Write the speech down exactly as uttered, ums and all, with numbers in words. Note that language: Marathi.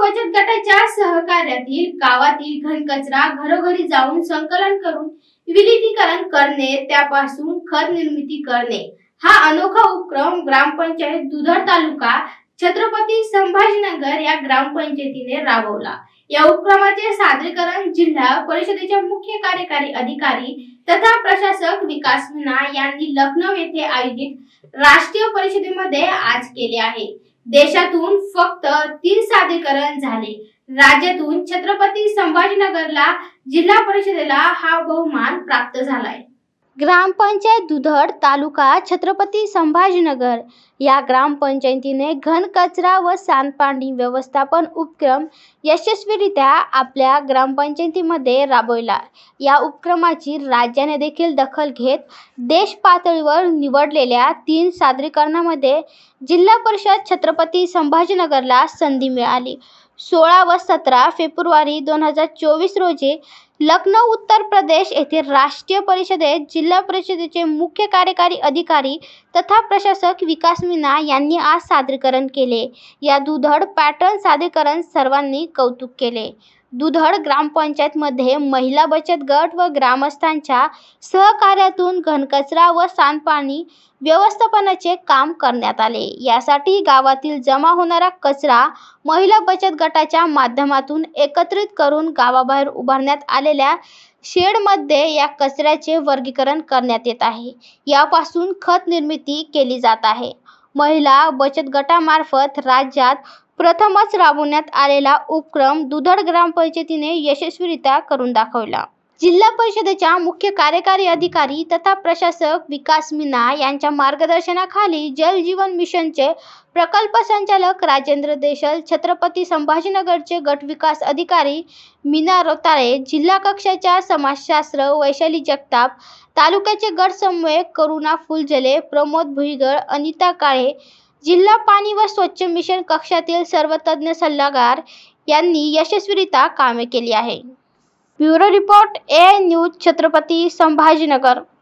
बचत गटाच्या सहकार्यातील गावातील घनकचरा घरोघरी जाऊन संकलन करून विलिनीकरण करणे, त्यापासून खत निर्मिती करणे हा अनोखा उपक्रम ग्रामपंचायत दुधड तालुका छत्रपती संभाजीनगर या ग्रामपंचायतीने राबवला। या उपक्रमाचे सादरीकरण जिल्हा परिषदेच्या मुख्य कार्यकारी अधिकारी तथा प्रशासक विकास मीना यांनी लखनौ येथे आयोजित राष्ट्रीय परिषदेमध्ये आज केले आहे। देशातून फक्त तीन सादरीकरण झाले। राज्यातून छत्रपती संभाजीनगरला जिल्हा परिषदेला हा बहुमान प्राप्त झालाय। ग्रामपंचायत दुधड तालुका छत्रपती संभाजीनगर या ग्रामपंचायतीने घनकचरा व सांडपाणी व्यवस्थापन उपक्रम यशस्वीरित्या आपल्या ग्रामपंचायतीमध्ये राबवला। या उपक्रमाची राज्याने देखील दखल घेत देश पातळीवर निवडलेल्या तीन सादरीकरणामध्ये जिल्हा परिषद छत्रपती संभाजीनगरला संधी मिळाली। सोळा व सतरा फेब्रुवारी दोन हजार चोवीस रोजी लखनौ उत्तर प्रदेश येथे राष्ट्रीय परिषदेत जिल्हा परिषदेचे मुख्य कार्यकारी अधिकारी तथा प्रशासक विकास मीना यांनी आज सादरीकरण केले। या दुधड पॅटर्न सादरीकरण सर्वांनी कौतुक केले। दुधड ग्रामपंचायत मध्ये महिला बचत गट व ग्रामस्थांच्या सहकार्यातून घनकचरा व सांडपाणी व्यवस्थापनाचे काम करण्यात आले। यासाठी गावातील जमा होणारा कचरा महिला बचत गटाच्या माध्यमातून एकत्रित करून गावाबाहेर उभारण्यात आलेल्या शेडमध्ये या कचऱ्याचे वर्गीकरण करण्यात येत आहे। यापासून खत निर्मिती केली जात आहे। महिला बचत गटामार्फत राज्यात प्रथमच राबवण्यात आलेला उपक्रम दुधड ग्रामपंचायतीने यशस्वीरित्या करून दाखवला। जिल्हा परिषदेच्या मुख्य कार्यकारी अधिकारी तथा प्रशासक विकास मीना यांच्या मार्गदर्शनाखाली जल जीवन मिशनचे प्रकल्प संचालक राजेंद्र देशल, छत्रपती संभाजीनगरचे गट विकास अधिकारी मीना रोताळे, जिल्हा कक्षाच्या समाजशास्त्र वैशाली जगताप, तालुक्याचे गट समन्वयक करुणा फुलझले, प्रमोद भुईगळ, अनिता काळे, जिल्हा पाणी व स्वच्छ मिशन कक्षातील सर्व तज्ञ सल्लागार यांनी यशस्वीरित्या कामे केली आहे। Bureau report A news Chhatrapati Sambhajinagar.